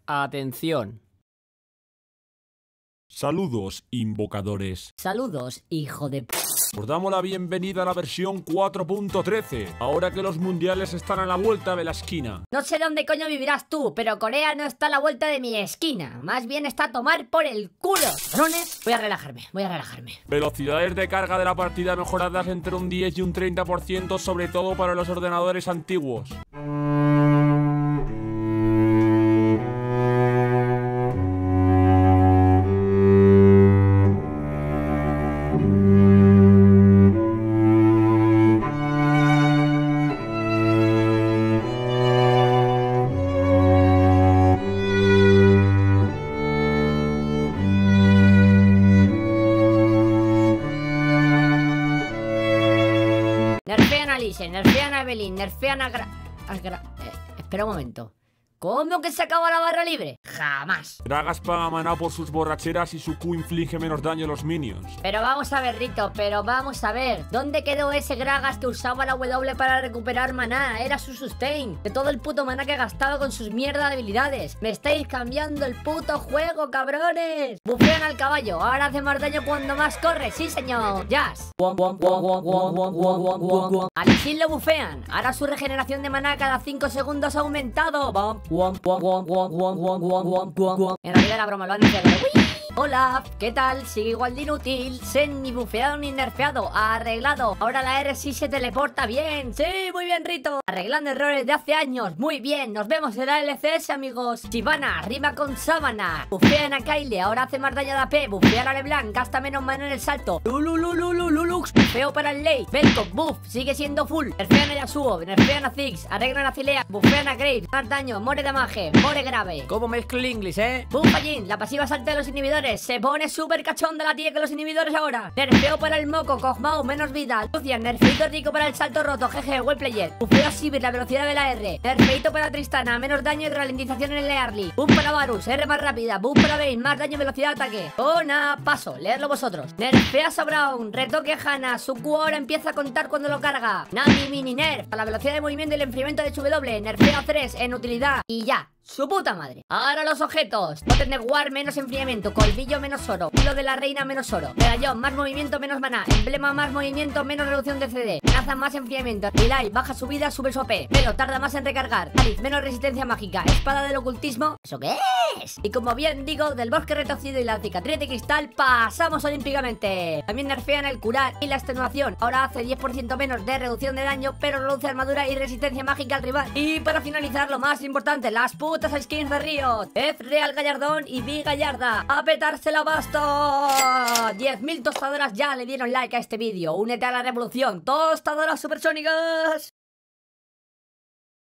Atención. Saludos, invocadores. Saludos, hijo de p... Os damos la bienvenida a la versión 4.13, ahora que los mundiales están a la vuelta de la esquina. No sé dónde coño vivirás tú, pero Corea no está a la vuelta de mi esquina. Más bien está a tomar por el culo. ¿Drones? Voy a relajarme. Velocidades de carga de la partida mejoradas entre un 10 y un 30%, sobre todo para los ordenadores antiguos. Nerfean a Alice, nerfean a Evelyn, nerfean a espera un momento. ¿Cómo que se acaba la barra libre? Jamás. Gragas paga maná por sus borracheras y su Q inflige menos daño a los minions. Pero vamos a ver, Rito, vamos a ver. ¿Dónde quedó ese Gragas que usaba la W para recuperar maná? Era su sustain. De todo el puto maná que gastaba con sus mierda de habilidades. Me estáis cambiando el puto juego, cabrones. Bufean al caballo. Ahora hace más daño cuando más corre. Sí, señor. Jazz. A Lee Sin lo bufean. Ahora su regeneración de maná cada 5 segundos ha aumentado. En realidad la broma lo han dicho. Hola, ¿qué tal? Sigue igual de inútil. Sen ni bufeado ni nerfeado. Arreglado. Ahora la R sí se teleporta bien. Sí, muy bien, Rito. Arreglando errores de hace años. Muy bien. Nos vemos en la LCS, amigos. Chivana, rima con sábana. Bufean a Kyle. Ahora hace más daño de AP. Bufean a LeBlanc. Gasta menos mana en el salto. Lululululululux. Bufeo para el late. Velcom, buff. Sigue siendo full. Nerfean a Yasuo. Nerfean a Ziggs. Arreglan a Cilea. Bufean a Graves. Más daño. More damage. More grave. ¿Cómo mezclo el inglés, Buff a Jhin. La pasiva salta de los inhibidores. Se pone súper cachonda la tía que los inhibidores ahora. Nerfeo para el moco, Kog'Maw, menos vida. Lucian, nerfeito rico para el salto roto. Jeje, well player. Bufeo a Sivir, la velocidad de la R. Nerfeito para Tristana, menos daño y ralentización en el early. Buff para Varus, R más rápida. Buff para Vayne, más daño y velocidad de ataque. Paso, leerlo vosotros. Nerfeas a Brown, retoque a Hanna. Su Q ahora empieza a contar cuando lo carga. Nami mini nerf, a la velocidad de movimiento y el enfriamiento de su W. Nerfeo a 3 en utilidad. Y ya. Su puta madre. Ahora los objetos. Totem de War menos enfriamiento. Colmillo menos oro. Hilo de la reina menos oro. Medallón más movimiento menos maná. Emblema más movimiento menos reducción de CD. Naza más enfriamiento. Relay baja su vida, sube su AP. Pelo tarda más en recargar. Nariz menos resistencia mágica. Espada del ocultismo. ¿Eso qué es? Y como bien digo, del bosque retorcido y la cicatriz de cristal pasamos olímpicamente. También nerfean el curar y la extenuación. Ahora hace 10% menos de reducción de daño, pero reduce armadura y resistencia mágica al rival. Y para finalizar, lo más importante, las putas skins de Riot. F Real Gallardón y B Gallarda. ¡A petársela basta! 10.000 tostadoras ya le dieron like a este vídeo. Únete a la revolución. ¡Tostadoras supersónicas!